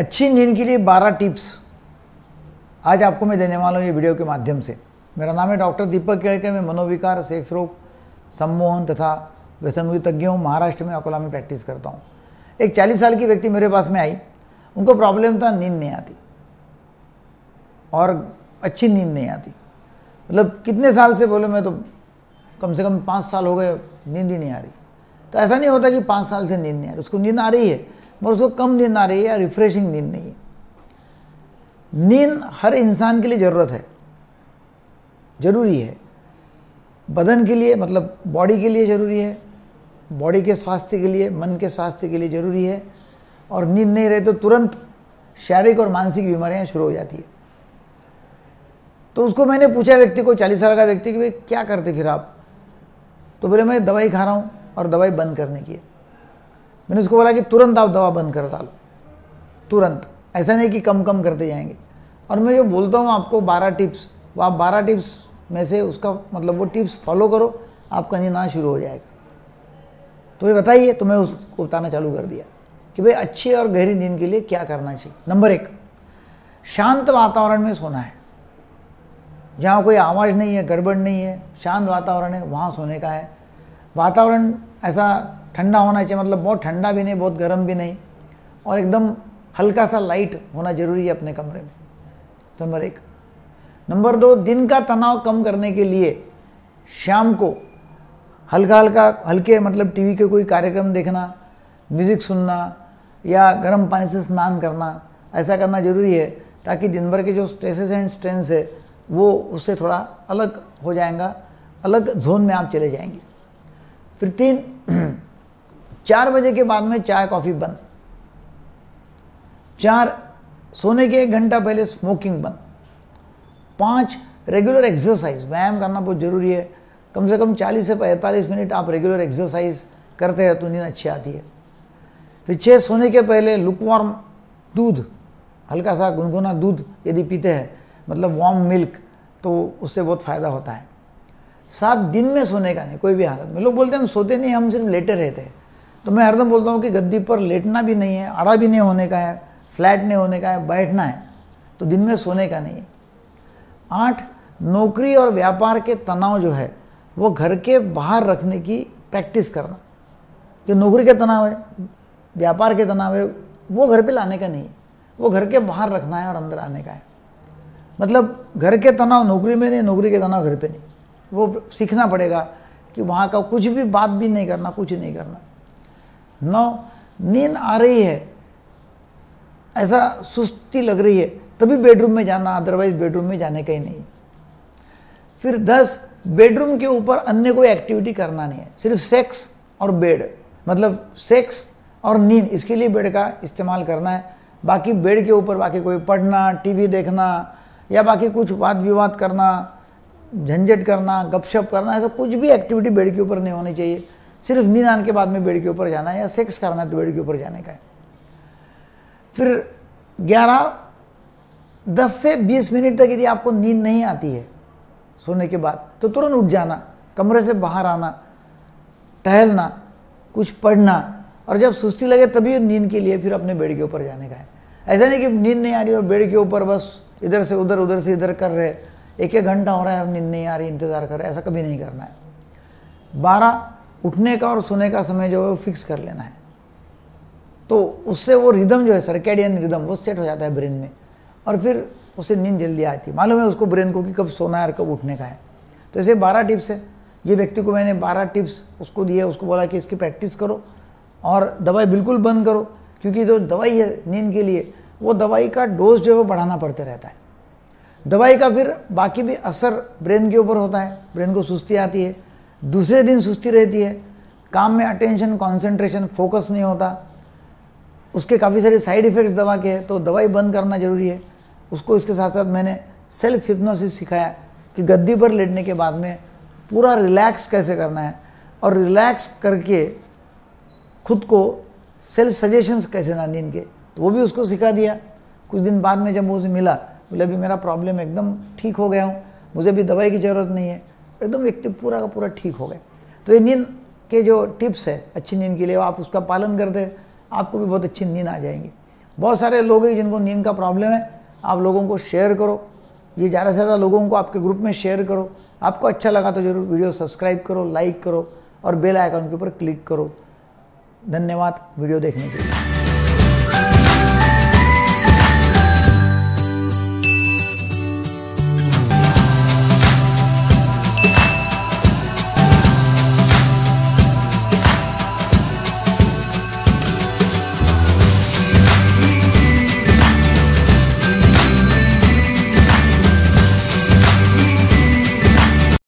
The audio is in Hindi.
अच्छी नींद के लिए 12 टिप्स आज आपको मैं देने वाला हूँ ये वीडियो के माध्यम से। मेरा नाम है डॉक्टर दीपक केड़कर। मैं मनोविकार, सेक्स रोग, सम्मोहन तथा व्यसन तज्ञ हूँ। महाराष्ट्र में अकोला में प्रैक्टिस करता हूँ। एक 40 साल की व्यक्ति मेरे पास में आई। उनको प्रॉब्लम था नींद नहीं आती और अच्छी नींद नहीं आती। मतलब कितने साल से बोले, मैं तो कम से कम 5 साल हो गए नींद ही नहीं आ रही। तो ऐसा नहीं होता कि 5 साल से नींद नहीं आ रही, उसको नींद आ रही है मगर उसको कम नींद आ रही है या रिफ्रेशिंग नींद नहीं है। नींद हर इंसान के लिए ज़रूरत है, ज़रूरी है। बदन के लिए, मतलब बॉडी के लिए ज़रूरी है, बॉडी के स्वास्थ्य के लिए, मन के स्वास्थ्य के लिए ज़रूरी है। और नींद नहीं रहे तो तुरंत शारीरिक और मानसिक बीमारियां शुरू हो जाती है। तो उसको मैंने पूछा, व्यक्ति को, 40 साल का व्यक्ति, कि भाई क्या करते फिर आप? तो बोले मैं दवाई खा रहा हूँ और दवाई बंद करने की है। मैंने उसको बोला कि तुरंत आप दवा बंद कर डालो, तुरंत। ऐसा नहीं कि कम कम करते जाएंगे। और मैं जो बोलता हूँ आपको 12 टिप्स, वो आप 12 टिप्स में से उसका मतलब वो टिप्स फॉलो करो, आपका नींद आना शुरू हो जाएगा। तो ये बताइए, तो मैं उसको बताना चालू कर दिया कि भाई अच्छी और गहरी नींद के लिए क्या करना चाहिए। नंबर 1, शांत वातावरण में सोना है। जहाँ कोई आवाज़ नहीं है, गड़बड़ नहीं है, शांत वातावरण है, वहाँ सोने का है। वातावरण ऐसा ठंडा होना चाहिए, मतलब बहुत ठंडा भी नहीं, बहुत गर्म भी नहीं, और एकदम हल्का सा लाइट होना जरूरी है अपने कमरे में। तो नंबर 1। नंबर 2, दिन का तनाव कम करने के लिए शाम को हल्के मतलब टीवी के कोई कार्यक्रम देखना, म्यूज़िक सुनना या गर्म पानी से स्नान करना, ऐसा करना जरूरी है ताकि दिन भर के जो स्ट्रेसेस एंड स्ट्रेस है वो उससे थोड़ा अलग हो जाएगा, अलग जोन में आप चले जाएंगे। फिर 3, 4 बजे के बाद में चाय कॉफ़ी बंद। 4, सोने के 1 घंटा पहले स्मोकिंग बंद। 5, रेगुलर एक्सरसाइज, व्यायाम करना बहुत ज़रूरी है। कम से कम 40 से 45 मिनट आप रेगुलर एक्सरसाइज करते हैं तो नींद अच्छी आती है। फिर 6, सोने के पहले लुकवार्म दूध, हल्का सा गुनगुना दूध यदि पीते हैं, मतलब वार्म मिल्क, तो उससे बहुत फ़ायदा होता है। 7, दिन में सोने का नहीं, कोई भी हालत में। लोग बोलते हैं हम सोते नहीं, हम सिर्फ लेटे रहते हैं। तो मैं हरदम बोलता हूँ कि गद्दी पर लेटना भी नहीं है, आड़ा भी नहीं होने का है, फ्लैट नहीं होने का है, बैठना है। तो दिन में सोने का नहीं है। 8, नौकरी और व्यापार के तनाव जो है वो घर के बाहर रखने की प्रैक्टिस करना। कि नौकरी के तनाव है, व्यापार के तनाव है, वो घर पे लाने का नहीं है, वो घर के बाहर रखना है और अंदर आने का है। मतलब घर के तनाव नौकरी में नहीं, नौकरी के तनाव घर पे नहीं। वो सीखना पड़ेगा कि वहाँ का कुछ भी बात भी नहीं करना, कुछ नहीं करना। 9, नींद आ रही है, ऐसा सुस्ती लग रही है, तभी बेडरूम में जाना, अदरवाइज बेडरूम में जाने का ही नहीं। फिर 10, बेडरूम के ऊपर अन्य कोई एक्टिविटी करना नहीं है, सिर्फ सेक्स और बेड, मतलब सेक्स और नींद, इसके लिए बेड का इस्तेमाल करना है। बाकी बेड के ऊपर बाकी कोई पढ़ना, टीवी देखना या बाकी कुछ वाद विवाद करना, झंझट करना, गपशप करना, ऐसा कुछ भी एक्टिविटी बेड के ऊपर नहीं होनी चाहिए। सिर्फ नींद आने के बाद में बेड के ऊपर जाना है, या सेक्स करना है तो बेड के ऊपर जाने का है। फिर 11, 10 से 20 मिनट तक यदि आपको नींद नहीं आती है सोने के बाद, तो तुरंत उठ जाना, कमरे से बाहर आना, टहलना, कुछ पढ़ना, और जब सुस्ती लगे तभी नींद के लिए फिर अपने बेड के ऊपर जाने का है। ऐसा नहीं कि नींद नहीं आ रही और बेड के ऊपर बस इधर से उधर, उधर से इधर कर रहे, 1-1 घंटा हो रहा है और नींद नहीं आ रही, इंतज़ार कर रहे, ऐसा कभी नहीं करना है। 12, उठने का और सोने का समय जो है वो फिक्स कर लेना है। तो उससे वो रिदम जो है, सर्कैडियन रिदम, वो सेट हो जाता है ब्रेन में, और फिर उसे नींद जल्दी आती है। मालूम है उसको, ब्रेन को, कि कब सोना है और कब उठने का है। तो ऐसे 12 टिप्स है। ये व्यक्ति को मैंने 12 टिप्स उसको दिए, उसको बोला कि इसकी प्रैक्टिस करो और दवाई बिल्कुल बंद करो, क्योंकि जो दवाई है नींद के लिए, वो दवाई का डोज जो है वो बढ़ाना पड़ते रहता है। दवाई का फिर बाकी भी असर ब्रेन के ऊपर होता है, ब्रेन को सुस्ती आती है, दूसरे दिन सुस्ती रहती है, काम में अटेंशन, कंसंट्रेशन, फोकस नहीं होता, उसके काफ़ी सारे साइड इफ़ेक्ट्स दवा के हैं। तो दवाई बंद करना जरूरी है उसको। इसके साथ साथ मैंने सेल्फ हिप्नोसिस सिखाया कि गद्दी पर लेटने के बाद में पूरा रिलैक्स कैसे करना है, और रिलैक्स करके खुद को सेल्फ सजेशंस कैसे ना नींद के, तो वो भी उसको सिखा दिया। कुछ दिन बाद में जब वो उसे मिला, बोले अभी मेरा प्रॉब्लम एकदम ठीक हो गया हूँ, मुझे भी दवाई की ज़रूरत नहीं है, एकदम व्यक्ति पूरा का पूरा ठीक हो गया। तो ये नींद के जो टिप्स है अच्छी नींद के लिए, आप उसका पालन करते, आपको भी बहुत अच्छी नींद आ जाएंगी। बहुत सारे लोग हैं जिनको नींद का प्रॉब्लम है, आप लोगों को शेयर करो, ये ज़्यादा से ज़्यादा लोगों को आपके ग्रुप में शेयर करो। आपको अच्छा लगा तो जरूर वीडियो सब्सक्राइब करो, लाइक करो और बेल आइकन के ऊपर क्लिक करो। धन्यवाद वीडियो देखने के लिए।